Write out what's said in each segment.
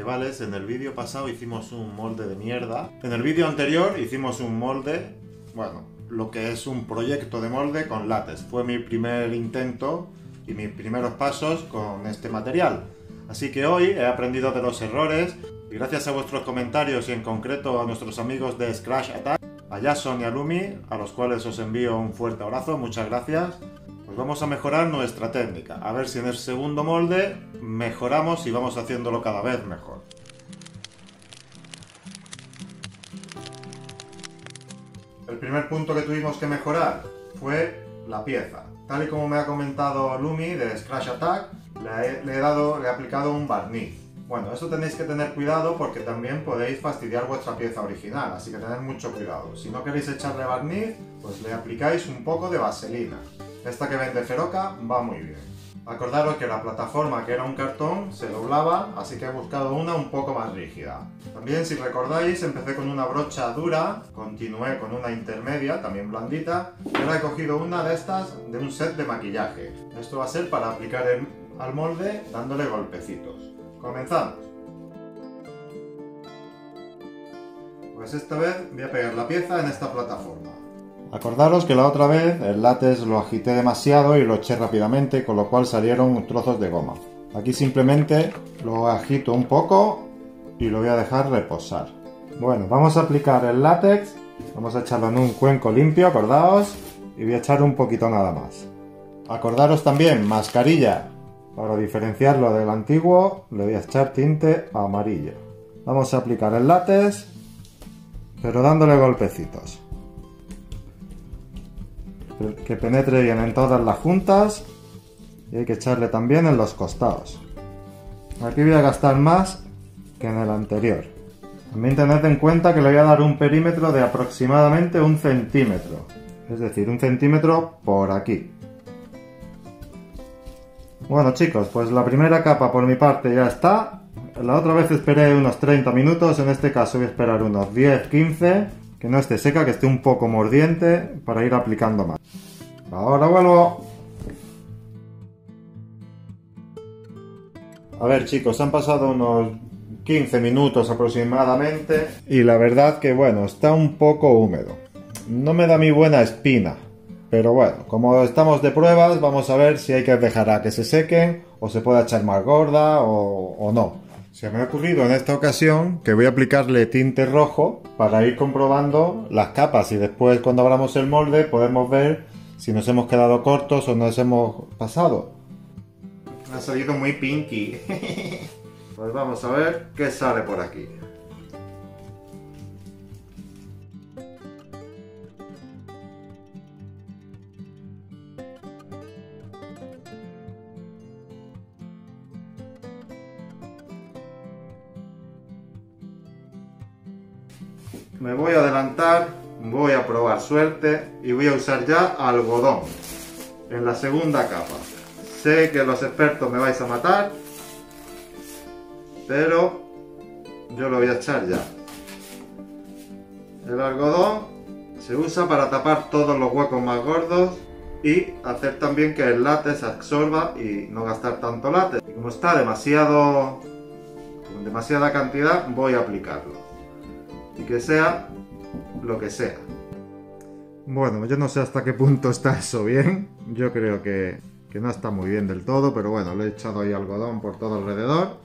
Chavales, en el vídeo pasado hicimos un molde de mierda. En el vídeo anterior hicimos un molde, bueno, lo que es un proyecto de molde con látex. Fue mi primer intento y mis primeros pasos con este material. Así que hoy he aprendido de los errores y gracias a vuestros comentarios y en concreto a nuestros amigos de Scratch Attack, a Jason y a Lumi, a los cuales os envío un fuerte abrazo, muchas gracias. Pues vamos a mejorar nuestra técnica, a ver si en el segundo molde mejoramos y vamos haciéndolo cada vez mejor. El primer punto que tuvimos que mejorar fue la pieza. Tal y como me ha comentado Lumi de Scratch Attack, le he aplicado un barniz. Bueno, esto tenéis que tener cuidado porque también podéis fastidiar vuestra pieza original, así que tened mucho cuidado. Si no queréis echarle barniz, pues le aplicáis un poco de vaselina. Esta que vende Feroca va muy bien. Acordaros que la plataforma, que era un cartón, se doblaba, así que he buscado una un poco más rígida. También, si recordáis, empecé con una brocha dura, continué con una intermedia, también blandita, y ahora he cogido una de estas de un set de maquillaje. Esto va a ser para aplicar al molde dándole golpecitos. Comenzamos. Pues esta vez voy a pegar la pieza en esta plataforma. Acordaros que la otra vez el látex lo agité demasiado y lo eché rápidamente, con lo cual salieron trozos de goma. Aquí simplemente lo agito un poco y lo voy a dejar reposar. Bueno, vamos a aplicar el látex, vamos a echarlo en un cuenco limpio, acordaos, y voy a echar un poquito nada más. Acordaros también, mascarilla. Para diferenciarlo del antiguo, le voy a echar tinte amarillo. Vamos a aplicar el látex, pero dándole golpecitos. Que penetre bien en todas las juntas y hay que echarle también en los costados. Aquí voy a gastar más que en el anterior. También tened en cuenta que le voy a dar un perímetro de aproximadamente 1 centímetro, es decir, 1 centímetro por aquí. Bueno chicos, pues la primera capa por mi parte ya está. La otra vez esperé unos 30 minutos, en este caso voy a esperar unos 10-15, que no esté seca, que esté un poco mordiente, para ir aplicando más. Ahora vuelvo. A ver chicos, han pasado unos 15 minutos aproximadamente y la verdad que bueno, está un poco húmedo. No me da mi buena espina. Pero bueno, como estamos de pruebas, vamos a ver si hay que dejar a que se sequen o se puede echar más gorda o no. Se me ha ocurrido en esta ocasión que voy a aplicarle tinte rojo para ir comprobando las capas y después cuando abramos el molde podemos ver si nos hemos quedado cortos o nos hemos pasado. Ha salido muy pinky. Pues vamos a ver qué sale por aquí. Me voy a adelantar, voy a probar suerte y voy a usar ya algodón en la segunda capa. Sé que los expertos me vais a matar, pero yo lo voy a echar ya. El algodón se usa para tapar todos los huecos más gordos y hacer también que el látex absorba y no gastar tanto látex. Y como está con demasiada cantidad, voy a aplicarlo. Y que sea lo que sea. Bueno, yo no sé hasta qué punto está eso bien. Yo creo que no está muy bien del todo, pero bueno, le he echado ahí algodón por todo alrededor.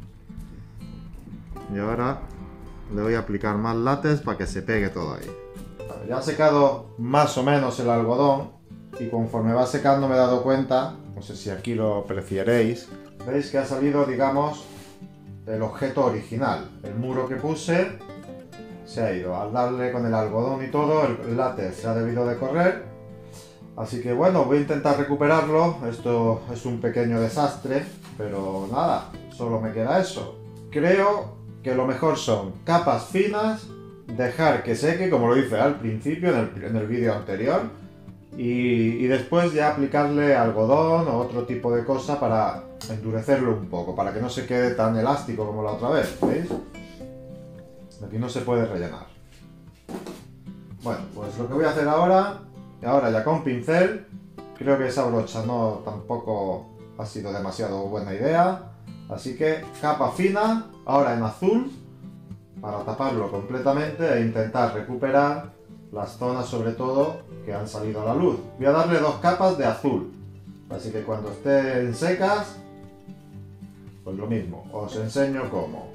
Y ahora le voy a aplicar más látex para que se pegue todo ahí. Ya ha secado más o menos el algodón y conforme va secando me he dado cuenta, no sé si aquí lo apreciaréis, veis que ha salido, digamos, el objeto original. El muro que puse se ha ido, al darle con el algodón y todo, el látex se ha debido de correr. Así que bueno, voy a intentar recuperarlo. Esto es un pequeño desastre, pero nada, solo me queda eso. Creo que lo mejor son capas finas, dejar que seque, como lo hice al principio en el vídeo anterior, y después ya aplicarle algodón o otro tipo de cosa para endurecerlo un poco, para que no se quede tan elástico como la otra vez, ¿veis? Aquí no se puede rellenar. Bueno, pues lo que voy a hacer ahora ya con pincel, creo que esa brocha tampoco ha sido demasiado buena idea. Así que capa fina, ahora en azul, para taparlo completamente e intentar recuperar las zonas sobre todo que han salido a la luz. Voy a darle 2 capas de azul, así que cuando estén secas, pues lo mismo, os enseño cómo.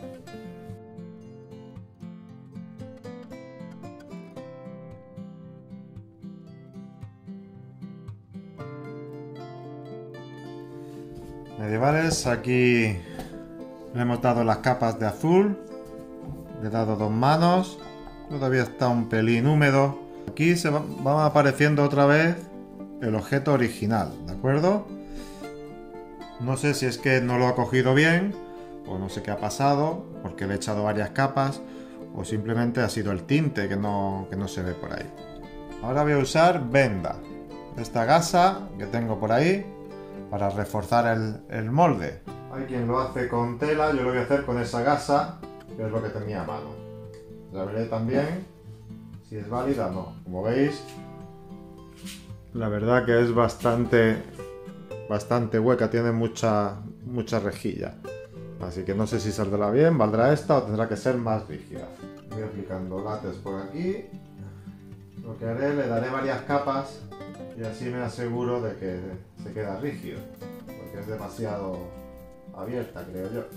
Medievales, aquí le hemos dado las capas de azul, le he dado 2 manos, todavía está un pelín húmedo. Aquí va apareciendo otra vez el objeto original, ¿de acuerdo? No sé si es que no lo ha cogido bien, o no sé qué ha pasado, porque le he echado varias capas, o simplemente ha sido el tinte que no se ve por ahí. Ahora voy a usar venda, esta gasa que tengo por ahí, para reforzar el molde. Hay quien lo hace con tela, yo lo voy a hacer con esa gasa, que es lo que tenía a mano. Ya veré también si es válida o no. Como veis, la verdad que es bastante hueca, tiene mucha rejilla. Así que no sé si saldrá bien, valdrá esta o tendrá que ser más rígida. Voy aplicando látex por aquí. Lo que haré, le daré varias capas y así me aseguro de que se queda rígido, porque es demasiado abierta, creo yo.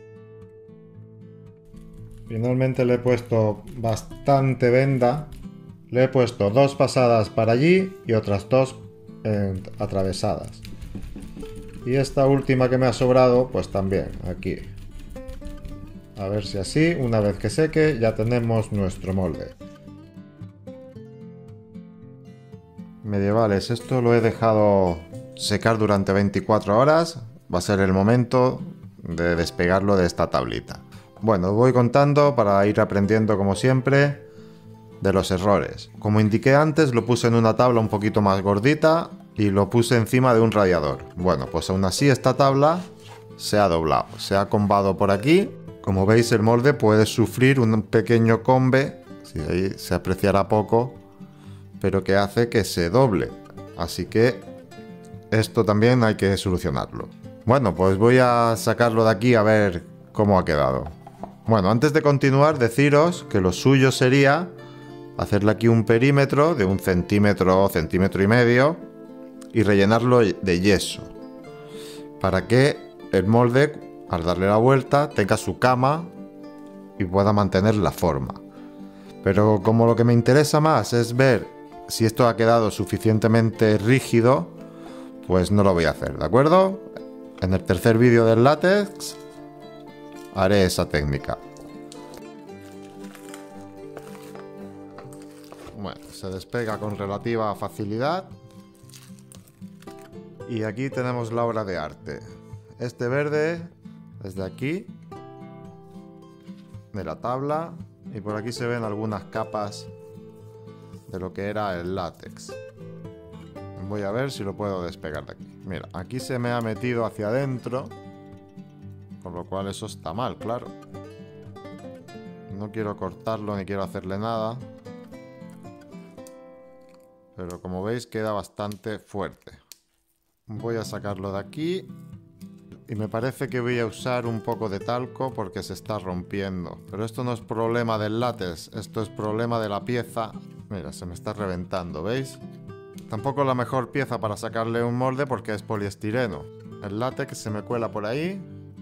Finalmente le he puesto bastante venda, le he puesto 2 pasadas para allí y otras 2 atravesadas. Y esta última que me ha sobrado, pues también aquí. A ver si así, una vez que seque, ya tenemos nuestro molde. Medievales, esto lo he dejado secar durante 24 horas. Va a ser el momento de despegarlo de esta tablita. Bueno, voy contando para ir aprendiendo como siempre de los errores. Como indiqué antes, lo puse en una tabla un poquito más gordita y lo puse encima de un radiador. Bueno, pues aún así esta tabla se ha doblado, se ha combado por aquí. Como veis, el molde puede sufrir un pequeño combe, si ahí se apreciará poco, pero que hace que se doble. Así que esto también hay que solucionarlo. Bueno, pues voy a sacarlo de aquí a ver cómo ha quedado. Bueno, antes de continuar, deciros que lo suyo sería hacerle aquí un perímetro de 1 centímetro, centímetro y medio y rellenarlo de yeso para que el molde, al darle la vuelta, tenga su cama y pueda mantener la forma. Pero como lo que me interesa más es ver si esto ha quedado suficientemente rígido, pues no lo voy a hacer, ¿de acuerdo? En el tercer vídeo del látex haré esa técnica. Bueno, se despega con relativa facilidad. Y aquí tenemos la obra de arte. Este verde, desde aquí, de la tabla, y por aquí se ven algunas capas de lo que era el látex. Voy a ver si lo puedo despegar de aquí. Mira, aquí se me ha metido hacia adentro, con lo cual eso está mal, claro. No quiero cortarlo ni quiero hacerle nada, pero como veis queda bastante fuerte. Voy a sacarlo de aquí y me parece que voy a usar un poco de talco porque se está rompiendo. Pero esto no es problema del látex, esto es problema de la pieza. Mira, se me está reventando, ¿veis? Tampoco es la mejor pieza para sacarle un molde porque es poliestireno. El látex se me cuela por ahí.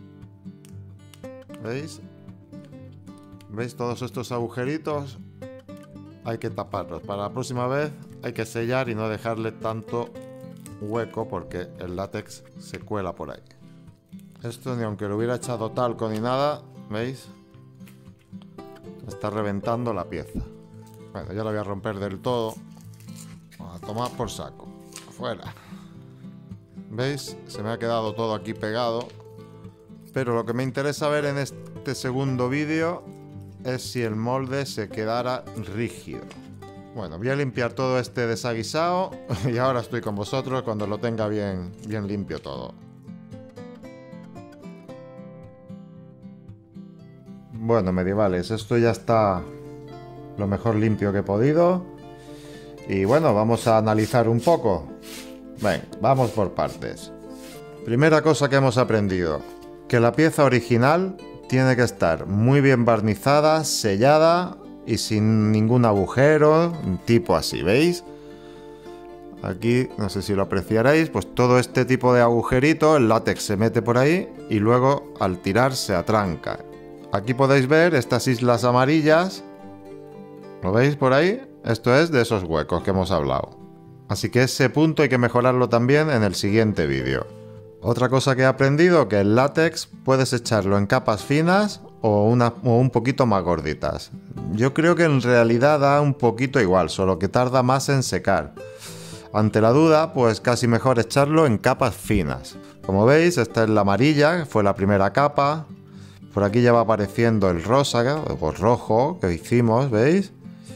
¿Veis? ¿Veis todos estos agujeritos? Hay que taparlos. Para la próxima vez hay que sellar y no dejarle tanto hueco porque el látex se cuela por ahí. Esto ni aunque lo hubiera echado talco ni nada, ¿veis? Está reventando la pieza. Bueno, ya la voy a romper del todo. A tomar por saco. Fuera. ¿Veis? Se me ha quedado todo aquí pegado. Pero lo que me interesa ver en este segundo vídeo es si el molde se quedara rígido. Bueno, voy a limpiar todo este desaguisado y ahora estoy con vosotros cuando lo tenga bien limpio todo. Bueno, medievales, esto ya está lo mejor limpio que he podido. Y bueno, vamos a analizar un poco. Ven, vamos por partes. Primera cosa que hemos aprendido. que la pieza original tiene que estar muy bien barnizada, sellada y sin ningún agujero, tipo así, ¿veis? Aquí, no sé si lo apreciaréis, pues todo este tipo de agujerito, el látex se mete por ahí y luego al tirar se atranca. Aquí podéis ver estas islas amarillas, ¿lo veis por ahí? Esto es de esos huecos que hemos hablado. Así que ese punto hay que mejorarlo también en el siguiente vídeo. Otra cosa que he aprendido, que el látex puedes echarlo en capas finas o un poquito más gorditas. Yo creo que en realidad da un poquito igual, solo que tarda más en secar. Ante la duda, pues casi mejor echarlo en capas finas. Como veis, esta es la amarilla, que fue la primera capa. Por aquí ya va apareciendo el rosa o rojo que hicimos, ¿veis?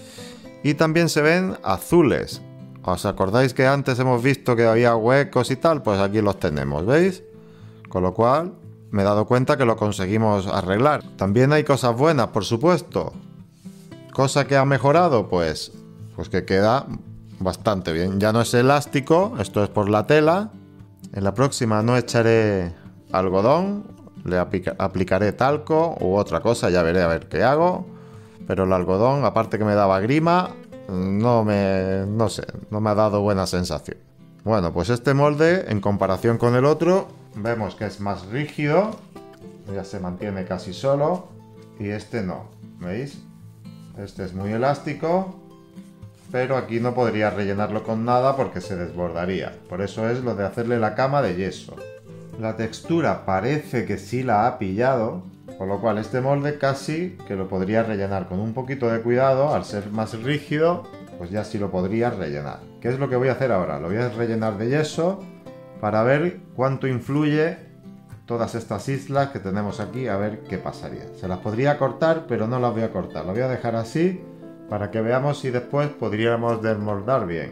Y también se ven azules. ¿Os acordáis que antes hemos visto que había huecos y tal? Pues aquí los tenemos, ¿veis? Con lo cual me he dado cuenta que lo conseguimos arreglar. También hay cosas buenas, por supuesto. Cosa que ha mejorado, pues que queda bastante bien. Ya no es elástico, esto es por la tela. En la próxima no echaré algodón, le aplicaré talco u otra cosa, ya veré a ver qué hago. Pero el algodón, aparte que me daba grima, no sé, no me ha dado buena sensación. Bueno, pues este molde, en comparación con el otro, vemos que es más rígido, ya se mantiene casi solo, y este no, ¿veis? Este es muy elástico, pero aquí no podría rellenarlo con nada porque se desbordaría. Por eso es lo de hacerle la cama de yeso. La textura parece que sí la ha pillado, con lo cual este molde casi que lo podría rellenar con un poquito de cuidado. Al ser más rígido, pues ya sí lo podría rellenar. ¿Qué es lo que voy a hacer ahora? Lo voy a rellenar de yeso para ver cuánto influye todas estas islas que tenemos aquí, a ver qué pasaría. Se las podría cortar, pero no las voy a cortar. Lo voy a dejar así para que veamos si después podríamos desmoldar bien.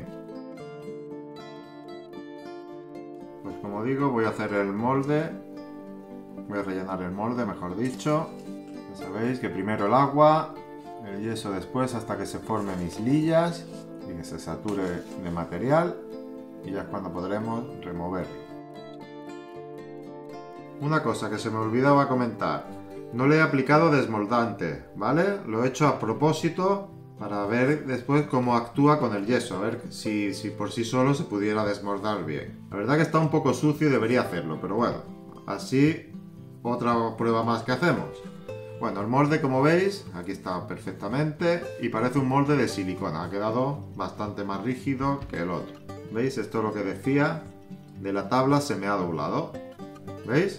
Pues como digo, voy a hacer el molde. Voy a rellenar el molde, mejor dicho. Ya sabéis que primero el agua, el yeso después hasta que se formen islillas y que se sature de material. Y ya es cuando podremos removerlo. Una cosa que se me olvidaba comentar. No le he aplicado desmoldante, ¿vale? Lo he hecho a propósito para ver después cómo actúa con el yeso, a ver si por sí solo se pudiera desmoldar bien. La verdad que está un poco sucio y debería hacerlo, pero bueno, así otra prueba más que hacemos. Bueno, el molde, como veis, aquí está perfectamente y parece un molde de silicona, ha quedado bastante más rígido que el otro. ¿Veis? Esto es lo que decía, de la tabla se me ha doblado. ¿Veis?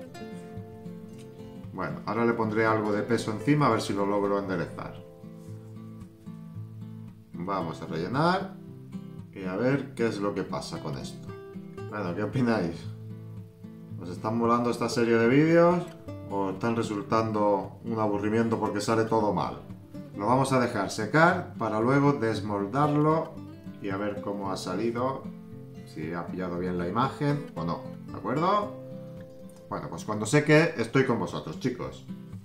Bueno, ahora le pondré algo de peso encima a ver si lo logro enderezar. Vamos a rellenar y a ver qué es lo que pasa con esto. Bueno, ¿qué opináis? ¿Os están molando esta serie de vídeos o están resultando un aburrimiento porque sale todo mal? Lo vamos a dejar secar para luego desmoldarlo y a ver cómo ha salido, si ha pillado bien la imagen o no, ¿de acuerdo? Bueno, pues cuando seque estoy con vosotros, chicos.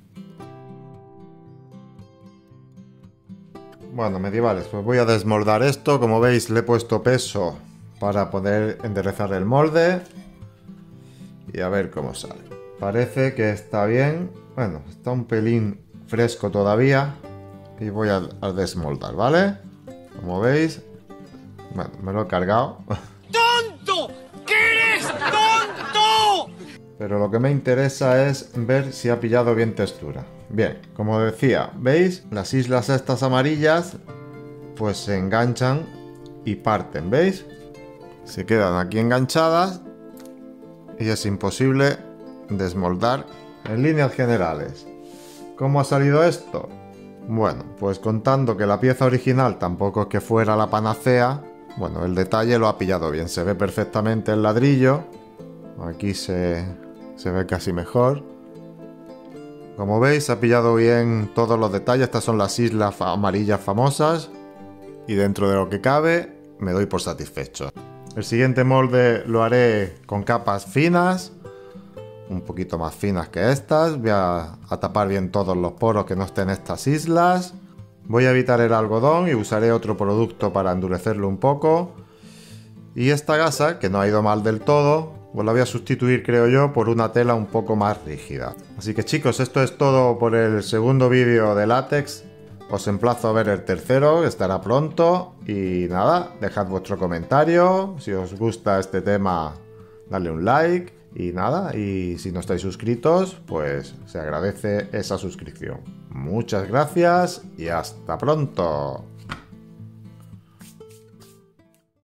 Bueno, medievales, pues voy a desmoldar esto. Como veis, le he puesto peso para poder enderezar el molde. Y a ver cómo sale. Parece que está bien. Bueno, está un pelín fresco todavía. Y voy a desmoldar, ¿vale? Como veis, bueno, me lo he cargado. ¡Tonto! ¡Que eres tonto! Pero lo que me interesa es ver si ha pillado bien textura. Bien, como decía, ¿veis? Las islas estas amarillas pues se enganchan y parten, ¿veis? Se quedan aquí enganchadas y es imposible desmoldar en líneas generales. ¿Cómo ha salido esto? Bueno, pues contando que la pieza original tampoco es que fuera la panacea, bueno, el detalle lo ha pillado bien, se ve perfectamente el ladrillo, aquí se ve casi mejor. Como veis, ha pillado bien todos los detalles. Estas son las islas amarillas famosas y dentro de lo que cabe me doy por satisfecho. El siguiente molde lo haré con capas finas, un poquito más finas que estas. Voy a tapar bien todos los poros que no estén estas islas. Voy a evitar el algodón y usaré otro producto para endurecerlo un poco. Y esta gasa, que no ha ido mal del todo, pues la voy a sustituir, creo yo, por una tela un poco más rígida. Así que chicos, esto es todo por el segundo vídeo de látex. Os emplazo a ver el tercero, que estará pronto. Y nada, dejad vuestro comentario. Si os gusta este tema, dadle un like. Y nada, y si no estáis suscritos, pues se agradece esa suscripción. Muchas gracias y hasta pronto.